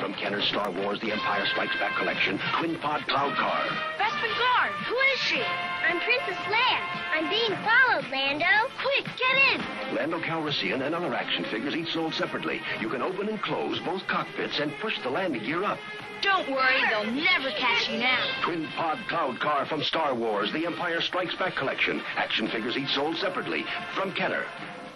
From Kenner's Star Wars The Empire Strikes Back collection, Twin Pod Cloud Car. Bespin Guard, who is she? I'm Princess Leia. I'm being followed, Lando. Quick, get in. Lando Calrissian and other action figures each sold separately. You can open and close both cockpits and push the landing gear up. Don't worry, they'll never catch you now. Twin Pod Cloud Car from Star Wars The Empire Strikes Back collection. Action figures each sold separately. From Kenner.